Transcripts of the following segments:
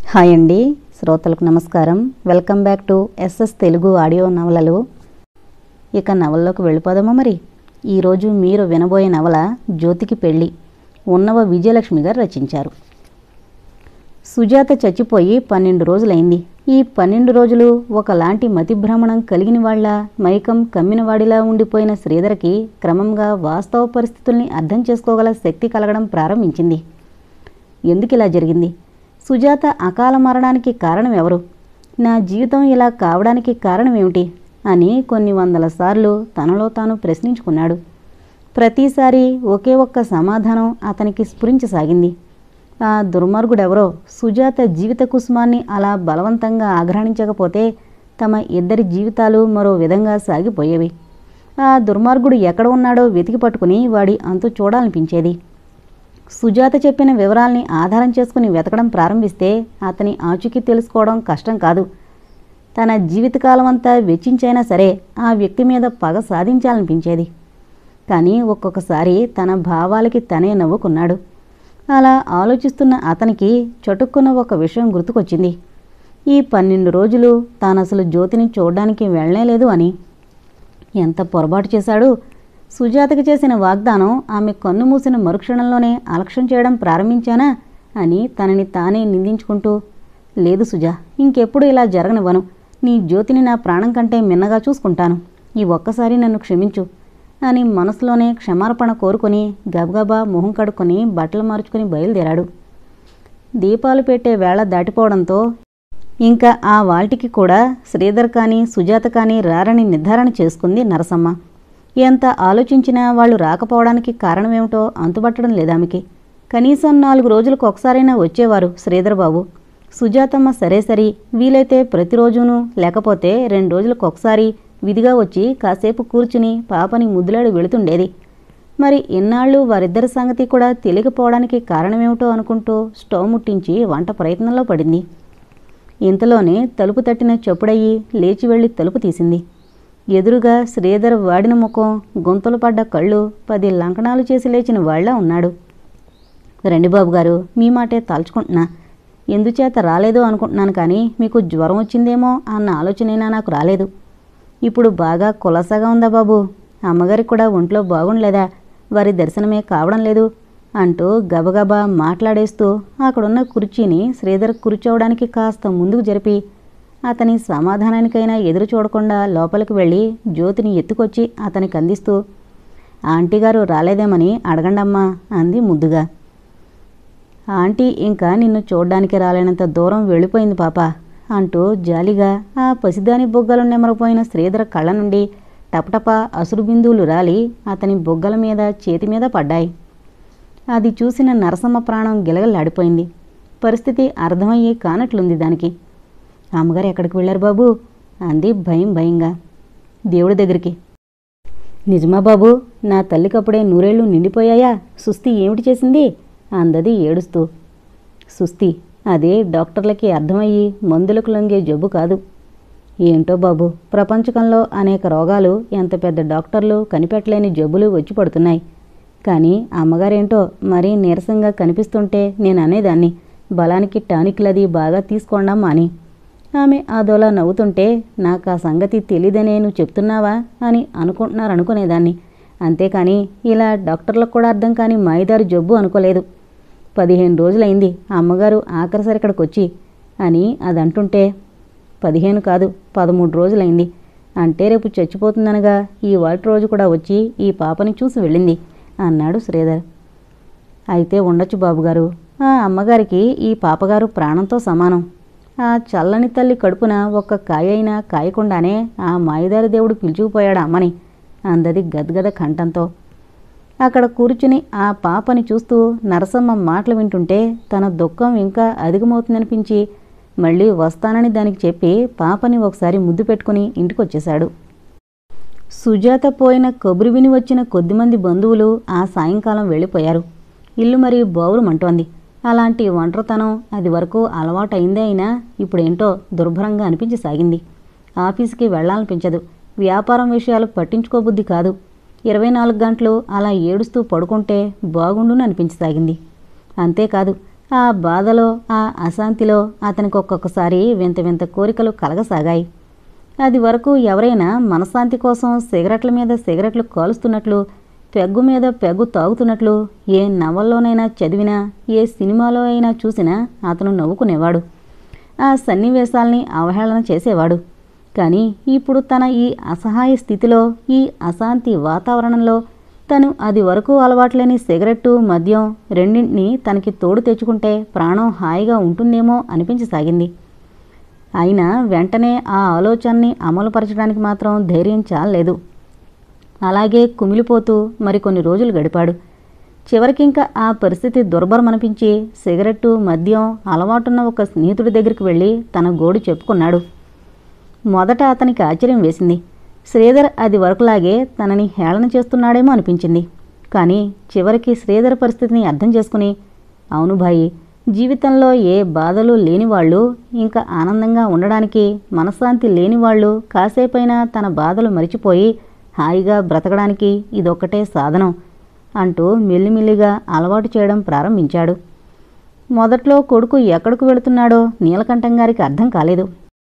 Hi అండి, శ్రోతలకు నమస్కారం. Welcome back to SS Telugu audio నవలలు. ఇక నవల్లోకి వెళ్ళిపోదామా మరి. ఈరోజు మీరు వినబోయే నవల జ్యోతికి పెళ్ళి. ఉన్నవ విజయలక్ష్మి గారు రచించారు. సుజాత చచ్చిపోయి 12 రోజులైంది. ఈ 12 రోజులు ఒకలాంటి మతిభ్రమణం కలిగిన వాళ్ళ, మైకం కమ్మినవాడిలా ఉండిపోయిన శ్రీధర్కి క్రమంగా వాస్తవ పరిస్థితుల్ని అర్థం చేసుకోగల శక్తి కలగడం ప్రారంభించింది. ఎందుకు ఇలా జరిగింది? సుజాత అకాల మరణానికి కారణం ఎవరు? నా జీవితం ఇలా కావడానికి కారణమేమిటి అని కొన్ని వందల సార్లు తనలో తాను ప్రశ్నించుకున్నాడు. ప్రతిసారి ఒకే ఒక్క సమాధానం అతనికి స్ఫురించసాగింది. ఆ దుర్మార్గుడెవరో సుజాత జీవిత కుసుమాన్ని అలా బలవంతంగా ఆఘ్రాణించకపోతే తమ ఇద్దరి జీవితాలు మరో విధంగా సాగిపోయేవి. ఆ దుర్మార్గుడు ఎక్కడ ఉన్నాడో వెతికి పట్టుకుని వాడి అంతు చూడాలనిపించేది. సుజాత చెప్పిన వివరాల్ని ఆధారం చేసుకుని వెతకడం ప్రారంభిస్తే అతని ఆచూకీ తెలుసుకోవడం కష్టం కాదు. తన జీవితకాలం అంతా వెచ్చించైనా సరే ఆ వ్యక్తి మీద పగ సాధించాలనిపించేది. కానీ ఒక్కొక్కసారి తన భావాలకి తనే నవ్వుకున్నాడు. అలా ఆలోచిస్తున్న అతనికి చటుక్కున ఒక విషయం గుర్తుకొచ్చింది. ఈ 12 రోజులు తానసలు జ్యోతిని చూడ్డానికి వెళ్ళలేదు అని. ఎంత పొరపాటు చేశాడు! సుజాతకి చేసిన వాగ్దానం ఆమె కన్ను మూసిన మరుక్షణంలోనే అలక్ష్యం చేయడం ప్రారంభించానా అని తనని తానే నిందించుకుంటూ, లేదు సుజా, ఇంకెప్పుడు ఇలా జరగనివ్వను. నీ జ్యోతిని నా ప్రాణం కంటే మిన్నగా చూసుకుంటాను. ఈ ఒక్కసారి నన్ను క్షమించు అని మనసులోనే క్షమార్పణ కోరుకొని గబగబా మొహం కడుక్కొని బట్టలు మార్చుకుని బయలుదేరాడు. దీపాలు పెట్టే వేళ దాటిపోవడంతో ఇంకా ఆ వాల్టికి కూడా శ్రీధర్ కానీ సుజాత కానీ రారని నిర్ధారణ చేసుకుంది నరసమ్మ. ఎంత ఆలోచించినా వాళ్ళు రాకపోవడానికి కారణమేమిటో అంతుపట్టడం లేదామెకి. కనీసం 4 రోజులకు ఒకసారైనా వచ్చేవారు శ్రీధర్ బాబు. సుజాతమ్మ సరే సరి, వీలైతే ప్రతిరోజునూ, లేకపోతే 2 రోజులకు ఒకసారి విధిగా వచ్చి కాసేపు కూర్చుని పాపని ముద్దులాడి వెళుతుండేది. మరి ఇన్నాళ్ళు వారిద్దరి సంగతి కూడా తెలియకపోవడానికి కారణమేమిటో అనుకుంటూ స్టవ్ ముట్టించి వంట ప్రయత్నంలో పడింది. ఇంతలోనే తలుపు తట్టిన చప్పుడయ్యి లేచి వెళ్ళి తలుపు తీసింది. ఎదురుగా శ్రీధర్ వాడిన ముఖం, గొంతులు పడ్డ కళ్ళు, 10 లంకణాలు చేసి లేచిన వాళ్ళ ఉన్నాడు. రండి బాబుగారు, మీ మాటే తలుచుకుంటున్నా. ఎందుచేత రాలేదో అనుకుంటున్నాను, కానీ మీకు జ్వరం వచ్చిందేమో అన్న ఆలోచనైనా నాకు రాలేదు. ఇప్పుడు బాగా కులాసాగా ఉందా బాబు? అమ్మగారికి కూడా ఒంట్లో బాగుండలేదా? వారి దర్శనమే కావడం లేదు అంటూ గబగబా మాట్లాడేస్తూ అక్కడున్న కుర్చీని శ్రీధర్ కూర్చోవడానికి కాస్త ముందుకు జరిపి అతని సమాధానానికైనా ఎదురు చూడకుండా లోపలికి వెళ్ళి జ్యోతిని ఎత్తుకొచ్చి అతనికి అందిస్తూ, ఆంటీగారు రాలేదేమని అడగండమ్మా అంది ముద్దుగా. ఆంటీ ఇంకా నిన్ను చూడ్డానికి రాలేనంత దూరం వెళ్ళిపోయింది పాప అంటూ జాలిగా ఆ పసిదాని బొగ్గలు నెమరపోయిన శ్రీధర్ కళ్ళ నుండి టపటపా అసురు బిందువులు రాలి అతని బొగ్గల మీద, చేతి మీద పడ్డాయి. అది చూసిన నరసమ్మ ప్రాణం గిలగలాడిపోయింది. పరిస్థితి అర్థమయ్యి కానట్లుంది దానికి. అమ్మగారు ఎక్కడికి వెళ్ళారు బాబు అంది భయంగా. దేవుడి దగ్గరికి. నిజమా బాబు? నా తల్లికప్పుడే 100 ఏళ్ళు నిండిపోయాయా? సుస్థి ఏమిటి చేసింది అందది ఏడుస్తూ. సుస్థి అదే డాక్టర్లకి అర్థమయ్యి మందులకు లొంగే జబ్బు కాదు. ఏంటో బాబు, ప్రపంచకంలో అనేక రోగాలు, ఎంత పెద్ద డాక్టర్లు కనిపెట్టలేని జబ్బులు వచ్చి పడుతున్నాయి. కానీ అమ్మగారేంటో మరీ నీరసంగా కనిపిస్తుంటే నేను అనేదాన్ని, బలానికి టానిక్లది బాగా తీసుకోండమ్మా అని. ఆమె అదోలా నవ్వుతుంటే, నాకు ఆ సంగతి తెలీదనే నువ్వు చెప్తున్నావా అని అనుకునేదాన్ని. అంతేకాని ఇలా డాక్టర్లకు కూడా అర్థం కాని మాయిదారు జబ్బు అనుకోలేదు. 15 రోజులైంది అమ్మగారు ఆఖరిసరి ఇక్కడికి వచ్చి అని అదంటుంటే. 15 కాదు, 13 రోజులైంది. అంటే రేపు చచ్చిపోతుందనగా ఈ వాటి రోజు కూడా వచ్చి ఈ పాపని చూసి వెళ్ళింది అన్నాడు శ్రీధర్. అయితే ఉండొచ్చు బాబుగారు. ఆ అమ్మగారికి ఈ పాపగారు ప్రాణంతో సమానం. ఆ చల్లని తల్లి కడుపున ఒక్క కాయ అయినా కాయకుండానే ఆ మాయదారి దేవుడు పిలుచుకుపోయాడు అమ్మని అందది గద్గద కంఠంతో. అక్కడ కూర్చుని ఆ పాపని చూస్తూ నరసమ్మ మాటలు వింటుంటే తన దుఃఖం ఇంకా అధికమవుతుందనిపించి మళ్ళీ వస్తానని దానికి చెప్పి పాపని ఒకసారి ముద్దు పెట్టుకుని ఇంటికొచ్చేశాడు. సుజాత పోయిన కబురు విని వచ్చిన కొద్దిమంది బంధువులు ఆ సాయంకాలం వెళ్ళిపోయారు. ఇల్లు మరీ బోరుమంటోంది. అలాంటి ఒంటరితనం అది వరకు అలవాటైందే అయినా ఇప్పుడేంటో దుర్భరంగా అనిపించసాగింది. ఆఫీసుకి వెళ్లాలనిపించదు. వ్యాపారం విషయాలు పట్టించుకోబుద్ధి కాదు. 24 గంటలు అలా ఏడుస్తూ పడుకుంటే బాగుండును అనిపించసాగింది. అంతేకాదు ఆ బాధలో, ఆ అశాంతిలో అతనికి ఒక్కొక్కసారి వింత వింత కోరికలు కలగసాగాయి. అది వరకు ఎవరైనా మనశ్శాంతి కోసం సిగరెట్ల మీద సిగరెట్లు కాలుస్తున్నట్లు, పెగ్గు మీద పెగ్గు తాగుతున్నట్లు ఏ నవల్లోనైనా చదివినా, ఏ సినిమాలో అయినా చూసినా అతను నవ్వుకునేవాడు. ఆ సన్నివేశాల్ని అవహేళన చేసేవాడు. కానీ ఇప్పుడు తన ఈ అసహాయ స్థితిలో, ఈ అశాంతి వాతావరణంలో తను అది వరకు అలవాట్లేని సిగరెట్టు, మద్యం రెండింటినీ తనకి తోడు తెచ్చుకుంటే ప్రాణం హాయిగా ఉంటుందేమో అనిపించసాగింది. అయినా వెంటనే ఆ ఆలోచనని అమలుపరచడానికి మాత్రం ధైర్యం చాలలేదు. అలాగే కుమిలిపోతూ మరికొన్ని రోజులు గడిపాడు. చివరికింక ఆ పరిస్థితి దుర్భరమనిపించి సిగరెట్టు, మద్యం అలవాటున్న ఒక స్నేహితుడి దగ్గరికి వెళ్ళి తన గోడు చెప్పుకున్నాడు. మొదట అతనికి ఆశ్చర్యం వేసింది. శ్రీధర్ అది వరకులాగే తనని హేళన చేస్తున్నాడేమో అనిపించింది. కానీ చివరికి శ్రీధర్ పరిస్థితిని అర్థం చేసుకుని, అవును భాయి, జీవితంలో ఏ బాధలు లేనివాళ్ళు, ఇంకా ఆనందంగా ఉండడానికి మనశ్శాంతి లేనివాళ్ళు కాసేపైనా తన బాధలు మరిచిపోయి హాయిగా బ్రతకడానికి ఇదొక్కటే సాధనం అంటూ మెల్లిమెల్లిగా అలవాటు చేయడం ప్రారంభించాడు. మొదట్లో కొడుకు ఎక్కడికి వెళుతున్నాడో నీలకంఠం గారికి అర్థం కాలేదు.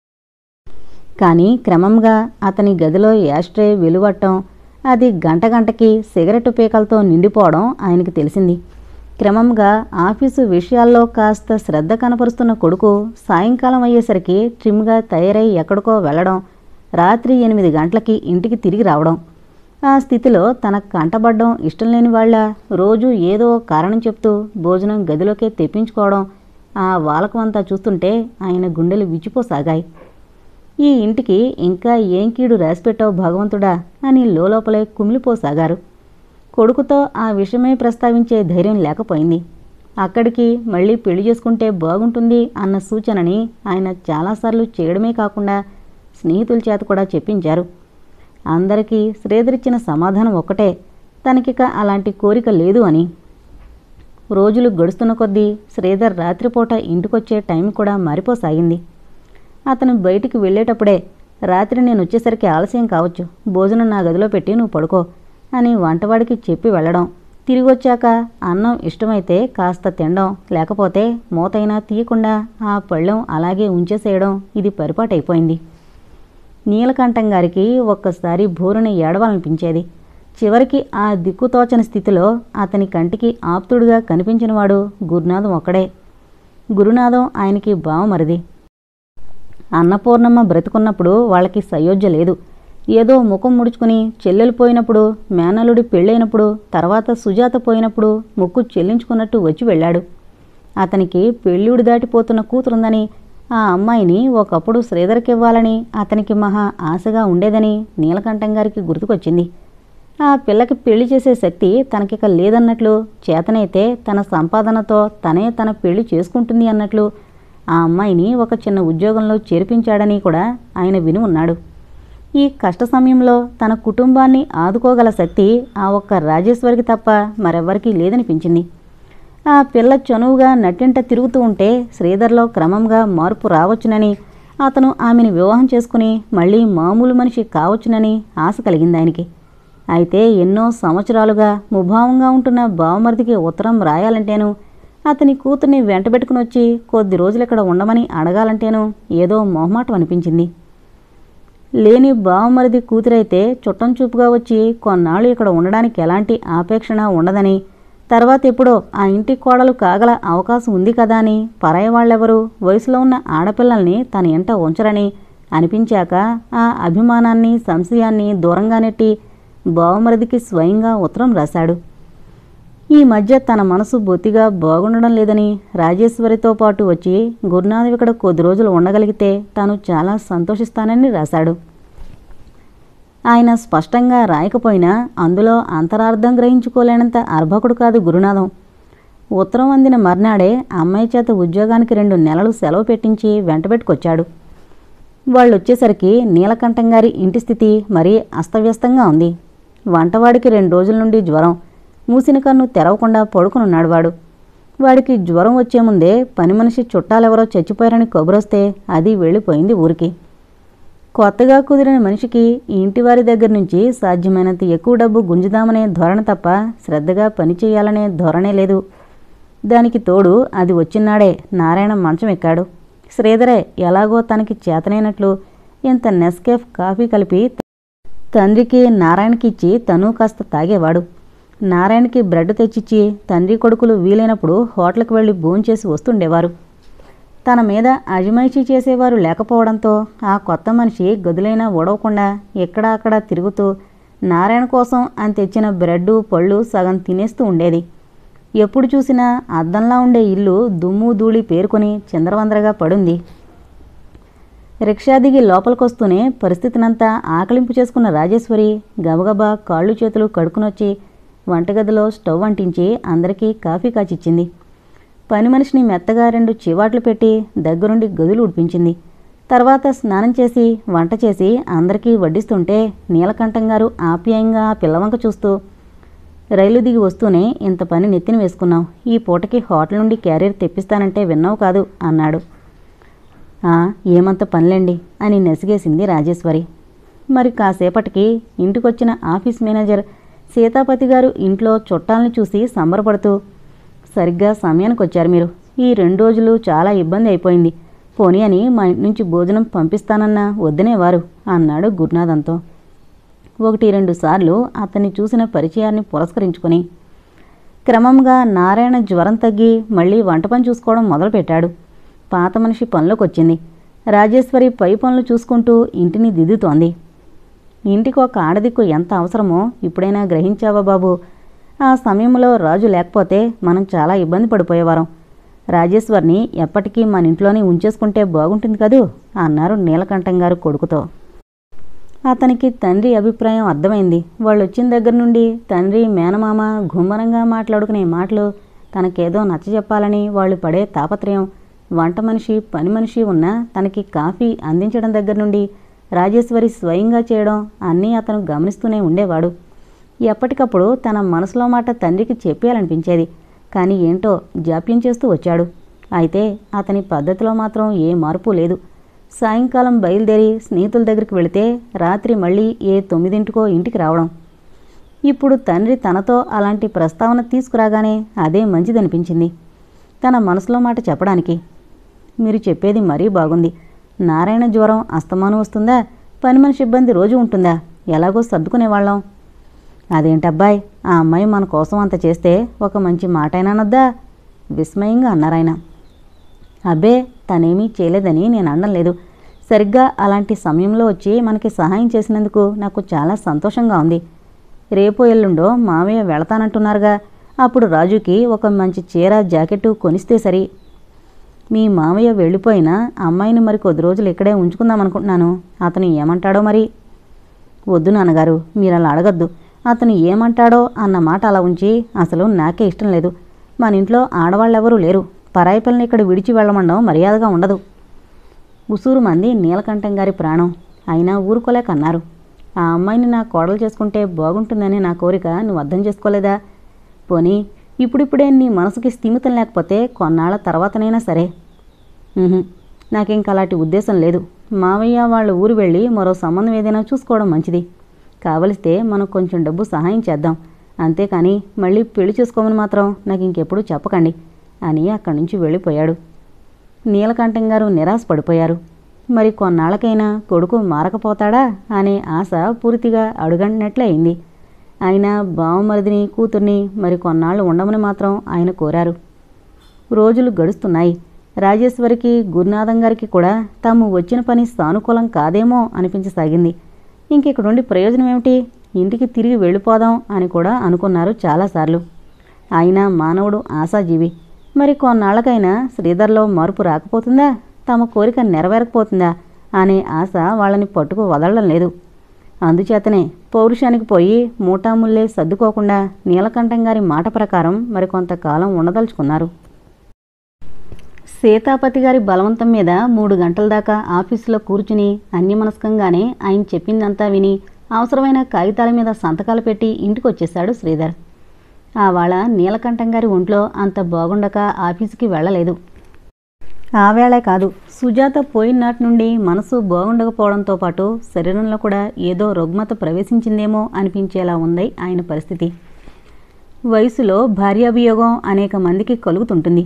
కానీ క్రమంగా అతని గదిలో యాస్ట్రే వెలువట్టం, అది గంట గంటకి సిగరెట్టు పీకలతో నిండిపోవడం ఆయనకి తెలిసింది. క్రమంగా ఆఫీసు విషయాల్లో కాస్త శ్రద్ధ కనపరుస్తున్న కొడుకు సాయంకాలం అయ్యేసరికి ట్రిమ్గా తయారై ఎక్కడికో వెళ్లడం, రాత్రి 8 గంటలకి ఇంటికి తిరిగి రావడం. ఆ స్థితిలో తనకు కంటబడ్డం ఇష్టం లేని వాళ్ళ రోజు ఏదో కారణం చెప్తూ భోజనం గదిలోకే తెప్పించుకోవడం, ఆ వాలకమంతా చూస్తుంటే ఆయన గుండెలు విచ్చిపోసాగాయి. ఈ ఇంటికి ఇంకా ఏం కీడు రాసిపెట్టావు భగవంతుడా అని లోపలే కుమిలిపోసాగారు. కొడుకుతో ఆ విషయమే ప్రస్తావించే ధైర్యం లేకపోయింది. అక్కడికి మళ్ళీ పెళ్లి చేసుకుంటే బాగుంటుంది అన్న సూచనని ఆయన చాలాసార్లు చేయడమే కాకుండా స్నేహితుల చేత కూడా చెప్పించారు. అందరికీ శ్రీధరిచ్చిన సమాధానం ఒక్కటే, తనకిక అలాంటి కోరిక లేదు అని. రోజులు గడుస్తున్న కొద్దీ శ్రీధర్ రాత్రిపూట ఇంటికొచ్చే టైం కూడా మారిపోసాగింది. అతను బయటికి వెళ్ళేటప్పుడే, రాత్రి నేను వచ్చేసరికి ఆలస్యం కావచ్చు, భోజనం నా గదిలో పెట్టి నువ్వు పడుకో అని వంటవాడికి చెప్పి వెళ్ళడం. తిరిగొచ్చాక అన్నం ఇష్టమైతే కాస్త తినడం, లేకపోతే మూతైనా తీయకుండా ఆ పళ్ళెం అలాగే ఉంచేసేయడం, ఇది పరిపాటైపోయింది. నీలకంఠం గారికి ఒక్కసారి బోరున ఏడవాలనిపించేది. చివరికి ఆ దిక్కుతోచని స్థితిలో అతని కంటికి ఆప్తుడుగా కనిపించినవాడు గురునాథం ఒక్కడే. గురునాథం ఆయనకి బావమరిది. అన్నపూర్ణమ్మ బ్రతుకున్నప్పుడు వాళ్ళకి సయోధ్య లేదు. ఏదో ముఖం ముడుచుకుని చెల్లెలు పోయినప్పుడు, మేనల్లుడి పెళ్ళైనప్పుడు, తర్వాత సుజాత పోయినప్పుడు ముక్కు చెల్లించుకున్నట్టు వచ్చి వెళ్ళాడు. అతనికి పెళ్ళిడు దాటిపోతున్న కూతురుందని, ఆ అమ్మాయిని ఒకప్పుడు శ్రీధర్కివ్వాలని అతనికి మహా ఆశగా ఉండేదని నీలకంఠం గారికి గుర్తుకొచ్చింది. ఆ పిల్లకి పెళ్లి చేసే శక్తి తనకిక లేదన్నట్లు, చేతనైతే తన సంపాదనతో తనే తన పెళ్లి చేసుకుంటుంది అన్నట్లు ఆ అమ్మాయిని ఒక చిన్న ఉద్యోగంలో చేర్పించాడని కూడా ఆయన విని ఉన్నాడు. ఈ కష్ట సమయంలో తన కుటుంబాన్ని ఆదుకోగల శక్తి ఆ ఒక్క రాజేశ్వరికి తప్ప మరెవ్వరికీ లేదనిపించింది. ఆ పిల్ల చనువుగా నట్టింట తిరుగుతూ ఉంటే శ్రీధర్లో క్రమంగా మార్పు రావచ్చునని, అతను ఆమెను వివాహం చేసుకుని మళ్ళీ మామూలు మనిషి కావచ్చునని ఆశ కలిగింది ఆయనకి. అయితే ఎన్నో సంవత్సరాలుగా ముభావంగా ఉంటున్న బావమరిదికి ఉత్తరం రాయాలంటేను, అతని కూతుర్ని వెంటబెట్టుకుని వచ్చి కొద్ది రోజులు ఇక్కడ ఉండమని అడగాలంటేను ఏదో మొహమాటం అనిపించింది. లేని బావమరిది కూతురైతే చుట్టం చూపుగా వచ్చి కొన్నాళ్ళు ఇక్కడ ఉండడానికి ఎలాంటి ఆపేక్షణ ఉండదని, తర్వాత ఎప్పుడో ఆ ఇంటి కోడలు కాగల అవకాశం ఉంది కదా అని పరాయి వాళ్ళెవరూ వయసులో ఉన్న ఆడపిల్లల్ని తన ఎంట ఉంచరని అనిపించాక ఆ అభిమానాన్ని, సంశయాన్ని దూరంగా నెట్టి బావమరిదికి స్వయంగా ఉత్తరం రాశాడు. ఈ మధ్య తన మనసు బొత్తిగా బాగుండడం లేదని, రాజేశ్వరితో పాటు వచ్చి గురునాథం ఇక్కడ కొద్ది రోజులు ఉండగలిగితే తాను చాలా సంతోషిస్తానని రాశాడు. ఆయన స్పష్టంగా రాయకపోయినా అందులో అంతరార్థం గ్రహించుకోలేనంత అర్భకుడు కాదు గురునాథం. ఉత్తరం అందిన మర్నాడే అమ్మాయి చేత ఉద్యోగానికి 2 నెలలు సెలవు పెట్టించి వెంటబెట్టుకొచ్చాడు. వాళ్ళొచ్చేసరికి నీలకంఠం గారి ఇంటి స్థితి మరీ అస్తవ్యస్తంగా ఉంది. వంటవాడికి 2 రోజుల నుండి జ్వరం, మూసిన కన్ను తెరవకుండా పడుకునున్నాడు వాడు. వాడికి జ్వరం వచ్చే ముందే పని మనిషి చుట్టాలెవరో చచ్చిపోయారని కబురొస్తే అది వెళ్ళిపోయింది ఊరికి. కొత్తగా కుదిరిన మనిషికి ఈ ఇంటివారి దగ్గర నుంచి సాధ్యమైనంత ఎక్కువ డబ్బు గుంజుదామనే ధోరణి తప్ప శ్రద్ధగా పనిచేయాలనే ధోరణే లేదు. దానికి తోడు అది వచ్చినాడే నారాయణ మంచం ఎక్కాడు. శ్రీధరే ఎలాగో తనకి చేతనైనట్లు ఇంత నెస్కేఫ్ కాఫీ కలిపి తండ్రికి నారాయణకి ఇచ్చి తను కాస్త తాగేవాడు. నారాయణకి బ్రెడ్ తెచ్చిచ్చి తండ్రి కొడుకులు వీలైనప్పుడు హోటల్కి వెళ్ళి భోంచేసి వస్తుండేవారు. తన మీద అజమాయిషీ చేసేవారు లేకపోవడంతో ఆ కొత్త మనిషి గదులైనా ఓడవకుండా ఎక్కడా అక్కడ తిరుగుతూ నారాయణ కోసం అని తెచ్చిన బ్రెడ్డు పళ్ళు సగం తినేస్తూ ఉండేది. ఎప్పుడు చూసినా అద్దంలా ఉండే ఇల్లు దుమ్ము ధూళి పేరుకొని చిందరవందరగా పడుంది. రిక్షా దిగి లోపలికొస్తూనే పరిస్థితినంతా ఆకలింపు చేసుకున్న రాజేశ్వరి గబగబా కాళ్ళు చేతులు కడుక్కునొచ్చి వంటగదిలో స్టవ్ అంటించి అందరికీ కాఫీ కాచిచ్చింది. పని మనిషిని మెత్తగా 2 చివాట్లు పెట్టి దగ్గరుండి గదులు ఉడిపించింది. తర్వాత స్నానం చేసి వంట చేసి అందరికీ వడ్డిస్తుంటే నీలకంఠం గారు ఆప్యాయంగా ఆ పిల్లవంక చూస్తూ, రైలు దిగి వస్తూనే ఇంత పని నెత్తిన వేసుకున్నాం, ఈ పూటకి హోటల్ నుండి క్యారియర్ తెప్పిస్తానంటే విన్నావు కాదు అన్నాడు. ఏమంత పనిలేండి అని నెసిగేసింది రాజేశ్వరి. మరి కాసేపటికి ఇంటికొచ్చిన ఆఫీస్ మేనేజర్ సీతాపతి గారు ఇంట్లో చుట్టాలని చూసి సంబరపడుతూ, సరిగ్గా సమయానికి వచ్చారు మీరు, ఈ 2 రోజులు చాలా ఇబ్బంది అయిపోయింది, పోనీ అని మా ఇంటి నుంచి భోజనం పంపిస్తానన్నా వద్దనేవారు అన్నాడు గురునాథంతో. 1-2 సార్లు అతన్ని చూసిన పరిచయాన్ని పురస్కరించుకొని క్రమంగా నారాయణ జ్వరం తగ్గి మళ్ళీ వంట పని చూసుకోవడం మొదలుపెట్టాడు. పాత మనిషి పనిలోకి వచ్చింది. రాజేశ్వరి పై పనులు చూసుకుంటూ ఇంటిని దిద్దుతోంది. ఇంటికి ఒక ఆడదిక్కు ఎంత అవసరమో ఇప్పుడైనా గ్రహించావా బాబు? ఆ సమయంలో రాజు లేకపోతే మనం చాలా ఇబ్బంది పడిపోయేవారం. రాజేశ్వర్ని ఎప్పటికీ మన ఇంట్లోనే ఉంచేసుకుంటే బాగుంటుంది కదూ అన్నారు నీలకంఠం గారు కొడుకుతో. అతనికి తండ్రి అభిప్రాయం అర్థమైంది. వాళ్ళు వచ్చిన దగ్గర నుండి తండ్రి మేనమామ గుమ్మరంగా మాట్లాడుకునే మాటలు, తనకేదో నచ్చజెప్పాలని వాళ్ళు పడే తాపత్రయం, వంట మనిషి పని మనిషి ఉన్నా తనకి కాఫీ అందించడం దగ్గర నుండి రాజేశ్వరి స్వయంగా చేయడం అన్నీ అతను గమనిస్తూనే ఉండేవాడు. ఎప్పటికప్పుడు తన మనసులో మాట తండ్రికి చెప్పేయాలనిపించేది. కానీ ఏంటో జాప్యం చేస్తూ వచ్చాడు. అయితే అతని పద్ధతిలో మాత్రం ఏ మార్పు లేదు. సాయంకాలం బయలుదేరి స్నేహితుల దగ్గరికి వెళితే రాత్రి మళ్ళీ 9 ఇంటికి రావడం. ఇప్పుడు తండ్రి తనతో అలాంటి ప్రస్తావన తీసుకురాగానే అదే మంచిదనిపించింది తన మనసులో మాట చెప్పడానికి. మీరు చెప్పేది మరీ బాగుంది. నారాయణ జ్వరం అస్తమానం వస్తుందా? పని మనిషి ఇబ్బంది రోజు ఉంటుందా? ఎలాగో సర్దుకునేవాళ్ళం. అదేంటబ్బాయ్, ఆ అమ్మాయి మన కోసం అంత చేస్తే ఒక మంచి మాట అయినా అనొద్దా? విస్మయంగా అన్నారాయన. అబ్బే, తనేమీ చేయలేదని నేను అనడం లేదు. సరిగ్గా అలాంటి సమయంలో వచ్చి మనకి సహాయం చేసినందుకు నాకు చాలా సంతోషంగా ఉంది. రేపో ఎల్లుండో మామయ్య వెళతానంటున్నారుగా, అప్పుడు రాజుకి ఒక మంచి చీర జాకెట్టు కొనిస్తే సరి. మీ మామయ్య వెళ్ళిపోయినా అమ్మాయిని మరి కొద్ది రోజులు ఇక్కడే ఉంచుకుందామనుకుంటున్నాను. అతను ఏమంటాడో మరి. వద్దు నాన్నగారు, మీరు అలా అడగద్దు. అతను ఏమంటాడో అన్న మాట అలా ఉంచి అసలు నాకే ఇష్టం లేదు. మన ఇంట్లో ఆడవాళ్ళెవరూ లేరు. పరాయి పిల్లని ఇక్కడ విడిచి వెళ్ళమండం మర్యాదగా ఉండదు. ఉసూరు మంది నీలకంఠం గారి ప్రాణం. అయినా ఊరుకోలేక అన్నారు. ఆ అమ్మాయిని నా కోడలు చేసుకుంటే బాగుంటుందని నా కోరిక నువ్వు అర్థం చేసుకోలేదా? పోనీ ఇప్పుడిప్పుడే నీ మనసుకి స్థిమితం లేకపోతే కొన్నాళ్ల తర్వాతనైనా సరే. నాకింక అలాంటి ఉద్దేశం లేదు. మావయ్య వాళ్ళ ఊరు వెళ్ళి మరో సంబంధం ఏదైనా చూసుకోవడం మంచిది. కావలిస్తే మనం కొంచెం డబ్బు సహాయం చేద్దాం. అంతేకాని మళ్ళీ పెళ్లి చేసుకోమని మాత్రం నాకు ఇంకెప్పుడు చెప్పకండి అని అక్కడి నుంచి వెళ్ళిపోయాడు. నీలకంఠం గారు నిరాశపడిపోయారు. మరి కొన్నాళ్ళకైనా కొడుకు మారకపోతాడా అనే ఆశ పూర్తిగా అడుగంటినట్లే అయింది. అయినా బావమరిదిని కూతుర్ని మరి కొన్నాళ్ళు ఉండమని మాత్రం ఆయన కోరారు. రోజులు గడుస్తున్నాయి. రాజేశ్వరికి గురునాథం గారికి కూడా తాము వచ్చిన పని సానుకూలం కాదేమో అనిపించసాగింది. ఇంకిక్కడుండి ప్రయోజనం ఏమిటి? ఇంటికి తిరిగి వెళ్ళిపోదాం అని కూడా అనుకున్నారు చాలాసార్లు. అయినా మానవుడు ఆశాజీవి. మరి కొన్నాళ్ళకైనా శ్రీధర్లో మార్పు రాకపోతుందా? తమ కోరిక నెరవేరకపోతుందా అనే ఆశ వాళ్ళని పట్టుకు వదలడం లేదు. అందుచేతనే పౌరుషానికి పోయి మూటాముల్లే సర్దుకోకుండా నీలకంఠం గారి మాట ప్రకారం మరికొంతకాలం ఉండదలుచుకున్నారు. సీతాపతి గారి బలవంతం మీద 3 గంటల దాకా ఆఫీసులో కూర్చుని అన్యమనస్కంగానే ఆయన చెప్పిందంతా విని అవసరమైన కాగితాల మీద సంతకాలు పెట్టి ఇంటికొచ్చేశాడు శ్రీధర్. ఆవేళ నీలకంఠం గారి ఒంట్లో అంత బాగుండక ఆఫీసుకి వెళ్ళలేదు. ఆ వేళే కాదు, సుజాత పోయిన నాటి నుండి మనసు బాగుండకపోవడంతో పాటు శరీరంలో కూడా ఏదో రుగ్మత ప్రవేశించిందేమో అనిపించేలా ఉంది ఆయన పరిస్థితి. వయసులో భార్యాభియోగం అనేక మందికి కలుగుతుంటుంది.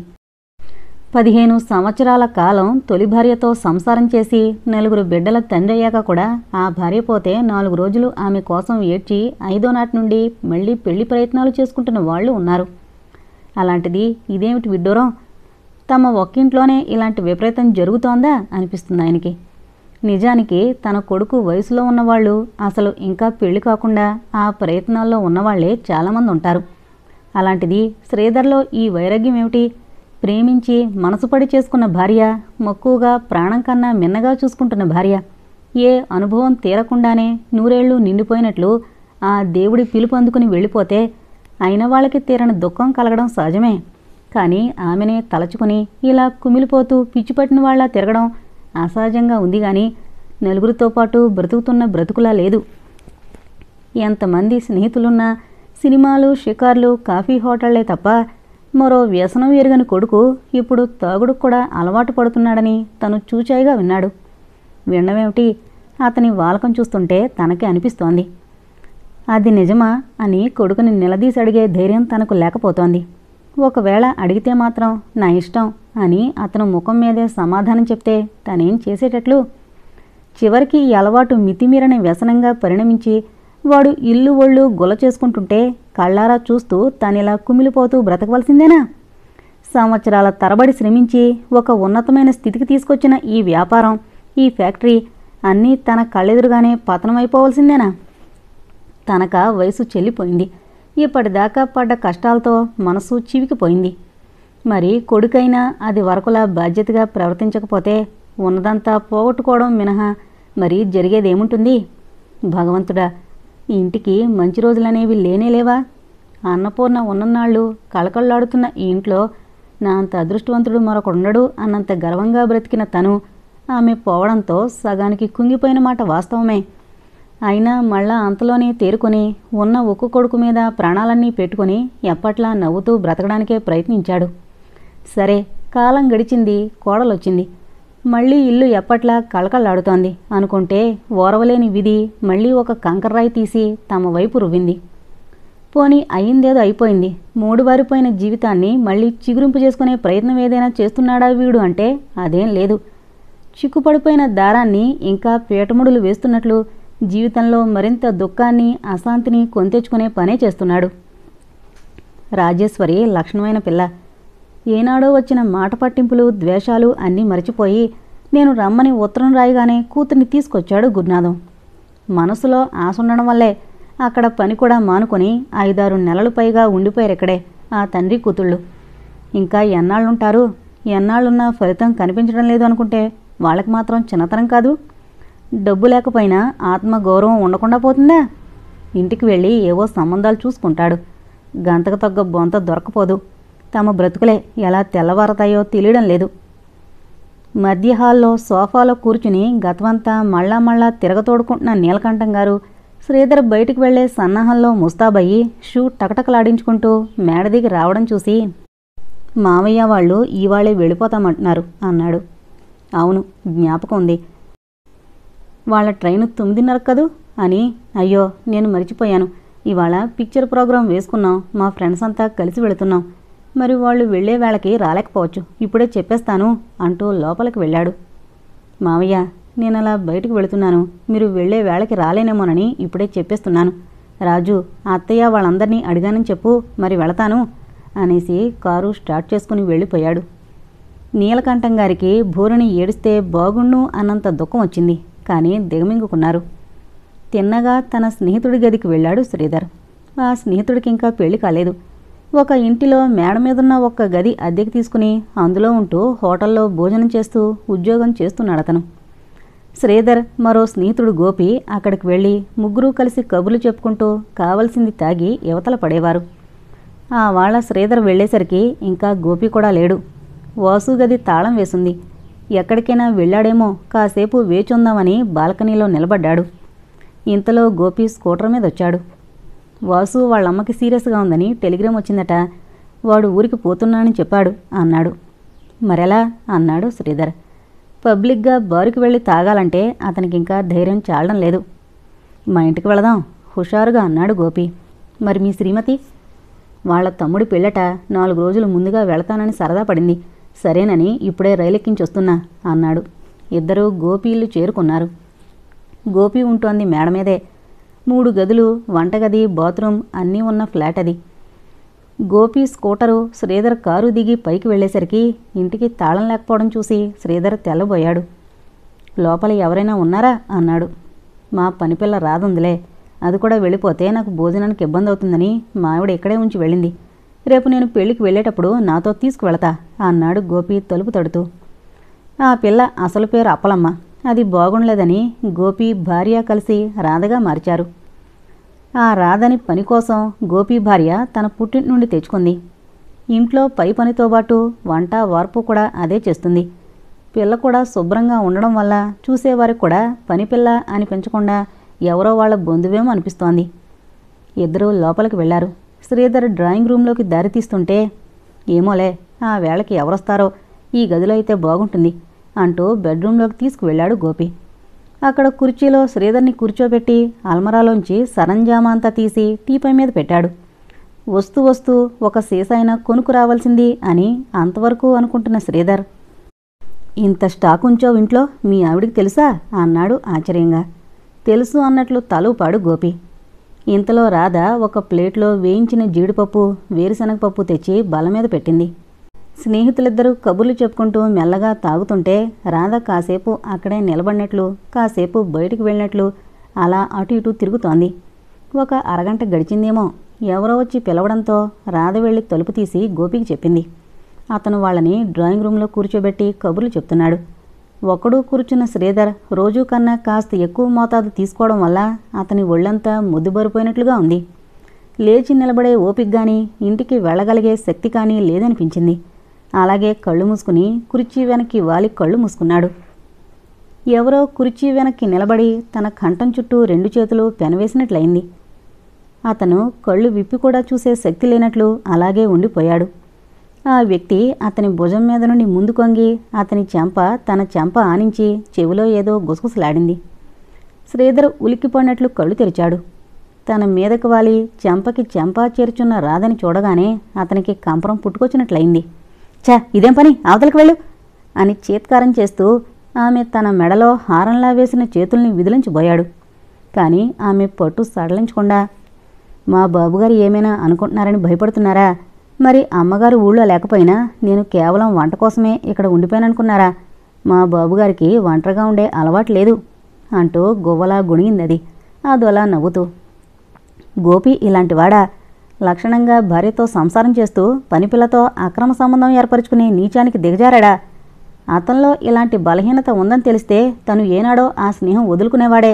15 సంవత్సరాల కాలం తొలి భార్యతో సంసారం చేసి 4 బిడ్డల తండ్రి అయ్యాక కూడా ఆ భార్య పోతే 4 రోజులు ఆమె కోసం ఏడ్చి 5వ నాటి నుండి మళ్ళీ పెళ్లి ప్రయత్నాలు చేసుకుంటున్న వాళ్ళు ఉన్నారు. అలాంటిది ఇదేమిటి విడ్డూరం? తమ ఒక్కింట్లోనే ఇలాంటి విపరీతం జరుగుతోందా అనిపిస్తుంది ఆయనకి. నిజానికి తన కొడుకు వయసులో ఉన్నవాళ్ళు అసలు ఇంకా పెళ్లి కాకుండా ఆ ప్రయత్నాల్లో ఉన్నవాళ్లే చాలామంది ఉంటారు. అలాంటిది శ్రీధర్లో ఈ వైరాగ్యం ఏమిటి? ప్రేమించి మనసుపడి చేసుకున్న భార్య, మక్కువగా ప్రాణం కన్నా మిన్నగా చూసుకుంటున్న భార్య, ఏ అనుభవం తీరకుండానే 100 ఏళ్ళు నిండిపోయినట్లు ఆ దేవుడి పిలుపు అందుకుని వెళ్ళిపోతే అయిన వాళ్ళకి తీరని దుఃఖం కలగడం సహజమే. కానీ ఆమెనే తలచుకుని ఇలా కుమిలిపోతూ పిచ్చిపట్టిన వాళ్ళ తిరగడం అసహజంగా ఉంది. కానీ నలుగురితో పాటు బ్రతుకుతున్న బ్రతుకులా లేదు. ఎంతమంది స్నేహితులున్నా సినిమాలు, షికార్లు, కాఫీ హోటళ్లే తప్ప మరో వ్యసనం ఎరుగని కొడుకు ఇప్పుడు తాగుడుకు కూడా అలవాటు పడుతున్నాడని తను చూచాయిగా విన్నాడు. వినడమేమిటి, అతని వాలకం చూస్తుంటే తనకే అనిపిస్తోంది. అది నిజమా అని కొడుకుని నిలదీసి అడిగే ధైర్యం తనకు లేకపోతోంది. ఒకవేళ అడిగితే మాత్రం నా ఇష్టం అని అతను ముఖం మీదే సమాధానం చెప్తే తనేం చేసేటట్లు? చివరికి ఈ అలవాటు మితిమీరని వ్యసనంగా పరిణమించి వాడు ఇల్లు ఒళ్ళు గుల చేసుకుంటుంటే కళ్ళారా చూస్తూ తనిలా కుమిలిపోతూ బ్రతకవలసిందేనా? సంవత్సరాల తరబడి శ్రమించి ఒక ఉన్నతమైన స్థితికి తీసుకొచ్చిన ఈ వ్యాపారం, ఈ ఫ్యాక్టరీ అన్నీ తన కళ్ళెదురుగానే పతనమైపోవలసిందేనా? తనక వయసు చెల్లిపోయింది. ఇప్పటిదాకా పడ్డ కష్టాలతో మనసు చివికిపోయింది. మరి కొడుకైనా అది వరకులా బాధ్యతగా ప్రవర్తించకపోతే ఉన్నదంతా పోగొట్టుకోవడం మినహా మరి జరిగేదేముంటుంది? భగవంతుడా, ఇంటికి మంచి రోజులనేవి లేనేలేవా? అన్నపూర్ణ ఉన్ననాళ్ళు కళకళలాడుతున్న ఈ ఇంట్లో నా అంత అదృష్టవంతుడు మరొకడుండడు అన్నంత గర్వంగా బ్రతికిన తను ఆమె పోవడంతో సగానికి కుంగిపోయిన మాట వాస్తవమే. అయినా మళ్ళా అంతలోనే తేరుకొని ఉన్న ఒక్క కొడుకు మీద ప్రాణాలన్నీ పెట్టుకుని ఎప్పట్లా నవ్వుతూ బ్రతకడానికే ప్రయత్నించాడు. సరే, కాలం గడిచింది, కోడలొచ్చింది. మళ్ళీ ఇల్లు ఎప్పట్లా కళకళలాడుతోంది అనుకుంటే ఓరవలేని విధి మళ్ళీ ఒక కంకర్రాయి తీసి తమ వైపు రువ్వింది. పోనీ అయిందేదో అయిపోయింది. మూడువారిపోయిన జీవితాన్ని మళ్ళీ చిగురింపు చేసుకునే ప్రయత్నం ఏదైనా చేస్తున్నాడా వీడు అంటే అదేం లేదు. చిక్కుపడిపోయిన దారాన్ని ఇంకా పీటముడులు వేస్తున్నట్లు జీవితంలో మరింత దుఃఖాన్ని, అశాంతిని కొంతెచ్చుకునే పనే చేస్తున్నాడు. రాజేశ్వరి లక్షణమైన పిల్ల. ఏనాడో వచ్చిన మాట పట్టింపులు, ద్వేషాలు అన్నీ మరిచిపోయి నేను రమ్మని ఉత్తరం రాయగానే కూతుర్ని తీసుకొచ్చాడు గురునాథం. మనసులో ఆశ ఉండడం వల్లే అక్కడ పని కూడా మానుకొని 5-6 నెలలు పైగా ఉండిపోయారిక్కడే ఆ తండ్రి కూతుళ్ళు. ఇంకా ఎన్నాళ్ళుంటారు? ఎన్నాళ్ళున్నా ఫలితం కనిపించడం లేదు అనుకుంటే వాళ్ళకి మాత్రం చిన్నతనం కాదు. డబ్బు లేకపోయినా ఆత్మగౌరవం ఉండకుండా పోతుందా? ఇంటికి వెళ్ళి ఏవో సంబంధాలు చూసుకుంటాడు. గంతకు తగ్గ బొంత దొరకపోదు. తమ బ్రతుకులే ఎలా తెల్లవారతాయో తెలియడం లేదు. మధ్య హాల్లో సోఫాలో కూర్చుని గతమంతా మళ్ళా తిరగతోడుకుంటున్న నీలకంఠం గారు శ్రీధర్ బయటికి వెళ్లే సన్నాహంలో ముస్తాబయ్యి షూ టకటకలాడించుకుంటూ మేడ దిగి రావడం చూసి, మావయ్య వాళ్ళు ఇవాళే వెళ్ళిపోతామంటున్నారు అన్నాడు. అవును, జ్ఞాపకం ఉంది. వాళ్ళ ట్రైను 9:30 కదూ అని. అయ్యో, నేను మర్చిపోయాను. ఇవాళ పిక్చర్ ప్రోగ్రాం వేసుకున్నాం. మా ఫ్రెండ్స్ అంతా కలిసి వెళుతున్నాం. మరి వాళ్ళు వెళ్లే వేళకి రాలేకపోవచ్చు. ఇప్పుడే చెప్పేస్తాను అంటూ లోపలికి వెళ్ళాడు. మావయ్య, నేను అలా బయటకు వెళుతున్నాను. మీరు వెళ్లే వేళకి రాలేనేమోనని ఇప్పుడే చెప్పేస్తున్నాను. రాజు, అత్తయ్య వాళ్ళందరినీ అడిగానని చెప్పు, మరి వెళతాను అనేసి కారు స్టార్ట్ చేసుకుని వెళ్ళిపోయాడు. నీలకంఠం గారికి భూరిని ఏడిస్తే బాగుండు అన్నంత దుఃఖం వచ్చింది. కానీ దిగమింగుకున్నారు. తిన్నగా తన స్నేహితుడి గదికి వెళ్ళాడు శ్రీధర్. ఆ స్నేహితుడికి ఇంకా పెళ్లి కాలేదు. ఒక ఇంటిలో మేడ మీదున్న ఒక్క గది అద్దెకి తీసుకుని అందులో ఉంటూ హోటల్లో భోజనం చేస్తూ ఉద్యోగం చేస్తున్నాడతను. శ్రీధర్, మరో స్నేహితుడు గోపి అక్కడికి వెళ్ళి ముగ్గురూ కలిసి కబుర్లు చెప్పుకుంటూ కావలసింది తాగి యువతల పడేవారు. ఆ వాళ్ళ శ్రీధర్ వెళ్ళేసరికి ఇంకా గోపి కూడా లేడు. వాసు గది తాళం వేసింది. ఎక్కడికైనా వెళ్ళాడేమో, కాసేపు వేచుందామని బాల్కనీలో నిలబడ్డాడు. ఇంతలో గోపి స్కూటర్ మీద వచ్చాడు. వాసు వాళ్ళమ్మకి సీరియస్గా ఉందని టెలిగ్రామ్ వచ్చిందట. వాడు ఊరికి పోతున్నానని చెప్పాడు అన్నాడు. మరెలా అన్నాడు శ్రీధర్. పబ్లిక్గా బారుకి వెళ్ళి తాగాలంటే అతనికి ఇంకా ధైర్యం చాలడం లేదు. మా ఇంటికి వెళదాం హుషారుగా అన్నాడు గోపి. మరి మీ శ్రీమతి? వాళ్ళ తమ్ముడి పెళ్ళట 4 రోజులు ముందుగా వెళతానని సరదా పడింది. సరేనని ఇప్పుడే రైలెక్కించి వస్తున్నా అన్నాడు. ఇద్దరూ గోపి ఇల్లు చేరుకున్నారు. గోపి ఉంటోంది మేడ మీదే. 3 గదులు, వంటగది, బాత్రూమ్ అన్నీ ఉన్న ఫ్లాట్ అది. గోపి స్కూటరు, శ్రీధర్ కారు దిగి పైకి వెళ్ళేసరికి ఇంటికి తాళం లేకపోవడం చూసి శ్రీధర్ తెల్లబోయాడు. లోపల ఎవరైనా ఉన్నారా అన్నాడు. మా పనిపిల్ల రాదుందిలే. అది కూడా వెళ్ళిపోతే నాకు భోజనానికి ఇబ్బంది అవుతుందని మా ఆవిడ ఇక్కడే ఉంచి వెళ్ళింది. రేపు నేను పెళ్లికి వెళ్ళేటప్పుడు నాతో తీసుకువెళతా అన్నాడు గోపి తలుపు తడుతూ. ఆ పిల్ల అసలు పేరు అప్పలమ్మ. అది బాగుండలేదని గోపి భార్య కలిసి రాధగా మార్చారు. ఆ రాధని పని కోసం గోపి భార్య తన పుట్టింటి నుండి తెచ్చుకుంది. ఇంట్లో పై పనితో పాటు వంట వార్పు కూడా అదే చేస్తుంది. పిల్ల కూడా శుభ్రంగా ఉండడం వల్ల చూసేవారికి కూడా పనిపిల్ల అనిపించకుండా ఎవరో వాళ్ళ బంధువేమో అనిపిస్తోంది. ఇద్దరూ లోపలికి వెళ్లారు. శ్రీధర్ డ్రాయింగ్ రూంలోకి దారి తీస్తుంటే, ఏమోలే ఆ వేళకి ఎవరొస్తారో, ఈ గదిలో అయితే బాగుంటుంది అంటూ బెడ్రూంలోకి తీసుకువెళ్ళాడు గోపి. అక్కడ కుర్చీలో శ్రీధర్ని కూర్చోబెట్టి అల్మరాలోంచి సరంజామా అంతా తీసి టీపై మీద పెట్టాడు. వస్తూ వస్తూ ఒక సీసైనా కొనుక్కు రావాల్సింది అని అంతవరకు అనుకుంటున్న శ్రీధర్, ఇంత స్టాక్ ఉంచో ఇంట్లో, మీ ఆవిడికి తెలుసా అన్నాడు ఆశ్చర్యంగా. తెలుసు అన్నట్లు తలూపాడు గోపి. ఇంతలో రాధ ఒక ప్లేట్లో వేయించిన జీడిపప్పు, వేరుశనగపప్పు తెచ్చి బల్ల మీద పెట్టింది. స్నేహితులిద్దరూ కబుర్లు చెప్పుకుంటూ మెల్లగా తాగుతుంటే రాధ కాసేపు అక్కడే నిలబడినట్లు, కాసేపు బయటికి వెళ్ళినట్లు అలా అటు ఇటు తిరుగుతోంది. ఒక అరగంట గడిచిందేమో. ఎవరో వచ్చి పిలవడంతో రాధ వెళ్ళి తలుపు తీసి గోపికి చెప్పింది. అతను వాళ్ళని డ్రాయింగ్ రూంలో కూర్చోబెట్టి కబుర్లు చెప్తున్నాడు. ఒకడు కూర్చున్న శ్రీధర్ రోజూ కన్నా కాస్త ఎక్కువ మోతాదు తీసుకోవడం వల్ల అతని ఒళ్ళంతా ముద్దుబరిపోయినట్లుగా ఉంది. లేచి నిలబడే ఓపిక కానీ, ఇంటికి వెళ్ళగలిగే శక్తి కానీ లేదనిపించింది. అలాగే కళ్ళు మూసుకుని కుర్చీ వెనక్కి వాలి కళ్ళు మూసుకున్నాడు. ఎవరో కుర్చీ వెనక్కి నిలబడి తన కంఠం చుట్టూ 2 చేతులు పెనవేసినట్లయింది. అతను కళ్ళు విప్పి కూడా చూసే శక్తి లేనట్లు అలాగే ఉండిపోయాడు. ఆ వ్యక్తి అతని భుజం మీద నుండి ముందు కొంగి అతని చెంప తన చెంప ఆనించి చెవిలో ఏదో గుసగుసలాడింది. శ్రీధర్ ఉలిక్కిపడినట్లు కళ్ళు తెరిచాడు. తన మీదకు వాలి చెంపకి చెంప చేర్చున్న రాధని చూడగానే అతనికి కంపరం పుట్టుకొచ్చినట్లయింది. ఛా, ఇదేం పని, అవతలకు వెళ్ళు అని చీత్కారం చేస్తూ ఆమె తన మెడలో హారంలా వేసిన చేతుల్ని విదిలించిపోయాడు. కానీ ఆమె పట్టు సడలించకుండా, మా బాబుగారు ఏమైనా అనుకుంటున్నారని భయపడుతున్నారా? మరి అమ్మగారు ఊళ్ళో లేకపోయినా నేను కేవలం వంట కోసమే ఇక్కడ ఉండిపోయాననుకున్నారా? మా బాబుగారికి ఒంటరిగా ఉండే అలవాటు లేదు అంటూ గువ్వలా గుణిగిందది అదోలా నవ్వుతూ. గోపి ఇలాంటివాడా? లక్షణంగా భార్యతో సంసారం చేస్తూ పనిపిల్లతో అక్రమ సంబంధం ఏర్పరచుకునే నీచానికి దిగజారాడా? అతనిలో ఇలాంటి బలహీనత ఉందని తెలిస్తే తను ఏనాడో ఆ స్నేహం వదులుకునేవాడే.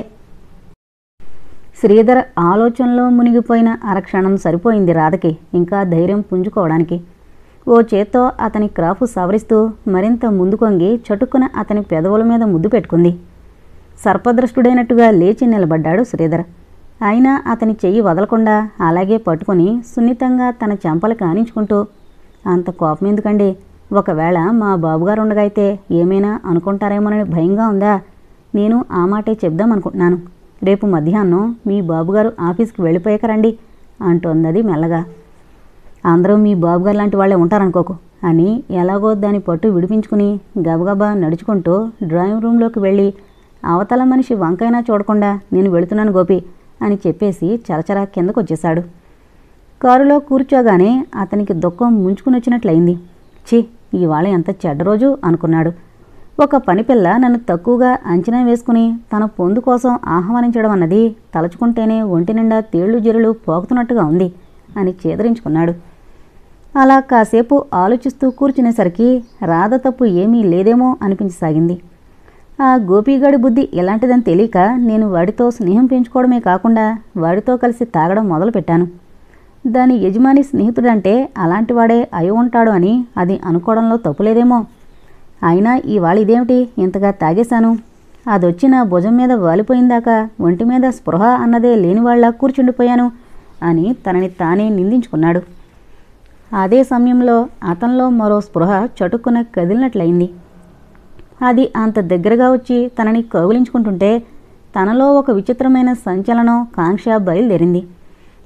శ్రీధర్ ఆలోచనలో మునిగిపోయిన అరక్షణం సరిపోయింది రాధకి ఇంకా ధైర్యం పుంజుకోవడానికి. ఓ చేత్తో అతని క్రాఫు సవరిస్తూ మరింత ముందుకొంగి చటుక్కున అతని పెదవుల మీద ముద్దు పెట్టుకుంది. సర్పదృష్టుడైనట్టుగా లేచి నిలబడ్డాడు శ్రీధర్. అయినా అతని చెయ్యి వదలకుండా అలాగే పట్టుకుని సున్నితంగా తన చెంపలకు ఆనించుకుంటూ, అంత కోపం ఎందుకండి? ఒకవేళ మా బాబుగారు ఉండగా అయితే ఏమైనా అనుకుంటారేమోనని భయంగా ఉందా? నేను ఆ మాటే చెప్దామనుకుంటున్నాను. రేపు మధ్యాహ్నం మీ బాబుగారు ఆఫీస్కి వెళ్ళిపోయాక రండి అంటోందది మెల్లగా. అందరూ మీ బాబుగారు లాంటి వాళ్ళే ఉంటారనుకోకు అని ఎలాగో దాని పట్టు విడిపించుకుని గబగబా నడుచుకుంటూ డ్రాయింగ్ రూంలోకి వెళ్ళి అవతల మనిషి వంకైనా చూడకుండా నేను వెళుతున్నాను గోపి అని చెప్పేసి చరచరా కిందకొచ్చేశాడు. కారులో కూర్చోగానే అతనికి దుఃఖం ముంచుకునొచ్చినట్లయింది. ఛీ, ఇవాళ ఎంత చెడ్డ రోజు అనుకున్నాడు. ఒక పనిపిల్ల నన్ను తక్కువగా అంచనా వేసుకుని తన పొందు కోసం ఆహ్వానించడం అన్నది తలుచుకుంటేనే ఒంటి నిండా తేళ్లు జిరులు పోగుతున్నట్టుగా ఉంది అని చేదరించుకున్నాడు. అలా కాసేపు ఆలోచిస్తూ కూర్చునేసరికి రాధ తప్పు ఏమీ లేదేమో అనిపించసాగింది. ఆ గోపిగాడి బుద్ధి ఎలాంటిదని తెలియక నేను వాడితో స్నేహం పెంచుకోవడమే కాకుండా వాడితో కలిసి తాగడం మొదలుపెట్టాను. దాని యజమాని స్నేహితుడంటే అలాంటివాడే అయి ఉంటాడు అని అది అనుకోవడంలో తప్పులేదేమో. అయినా ఇవాళ ఇదేమిటి ఇంతగా తాగేశాను? అదొచ్చి నా భుజం మీద వాలిపోయిందాక ఒంటి మీద స్పృహ అన్నదే లేనివాళ్లా కూర్చుండిపోయాను అని తనని తానే నిందించుకున్నాడు. అదే సమయంలో అతనిలో మరో స్పృహ చటుక్కున కదిలినట్లయింది. అది అంత దగ్గరగా వచ్చి తనని కౌగిలించుకుంటుంటే తనలో ఒక విచిత్రమైన సంచలనం, కాంక్ష బయలుదేరింది.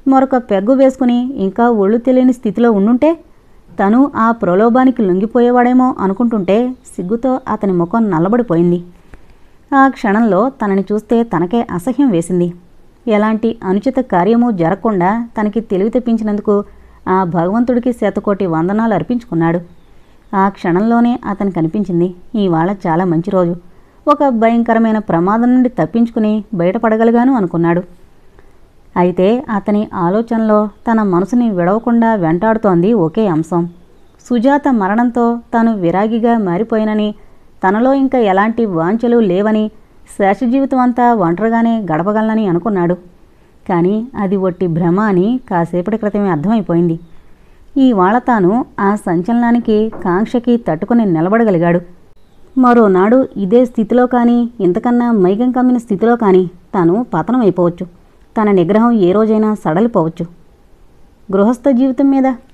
మరొక పెగ్గు వేసుకుని ఇంకా ఒళ్ళు తెలియని స్థితిలో ఉండుంటే తను ఆ ప్రలోభానికి లొంగిపోయేవాడేమో అనుకుంటుంటే సిగ్గుతో అతని ముఖం నల్లబడిపోయింది. ఆ క్షణంలో తనని చూస్తే తనకే అసహ్యం వేసింది. ఎలాంటి అనుచిత కార్యము జరగకుండా తనకి తెలివి తెప్పించినందుకు ఆ భగవంతుడికి శతకోటి వందనాలు అర్పించుకున్నాడు. ఆ క్షణంలోనే అతనికి అనిపించింది, ఇవాళ చాలా మంచి రోజు, ఒక భయంకరమైన ప్రమాదం నుండి తప్పించుకుని బయటపడగలిగాను అనుకున్నాడు. అయితే అతని ఆలోచనలో తన మనసుని విడవకుండా వెంటాడుతోంది ఒకే అంశం. సుజాత మరణంతో తాను విరాగిగా మారిపోయినని, తనలో ఇంకా ఎలాంటి వాంఛలు లేవని, శేషజీవితం అంతా ఒంటరిగానే గడపగలనని అనుకున్నాడు. కానీ అది ఒట్టి భ్రమ అని కాసేపటి క్రితమే అర్థమైపోయింది. ఇవాళ తాను ఆ సంచలనానికి, కాంక్షకి తట్టుకుని నిలబడగలిగాడు. మరోనాడు ఇదే స్థితిలో కానీ, ఇంతకన్నా మైకం కమ్మిన స్థితిలో కానీ తాను పతనం అయిపోవచ్చు. తన నిగ్రహం ఏ రోజైనా సడలిపోవచ్చు. గృహస్థ జీవితం మీద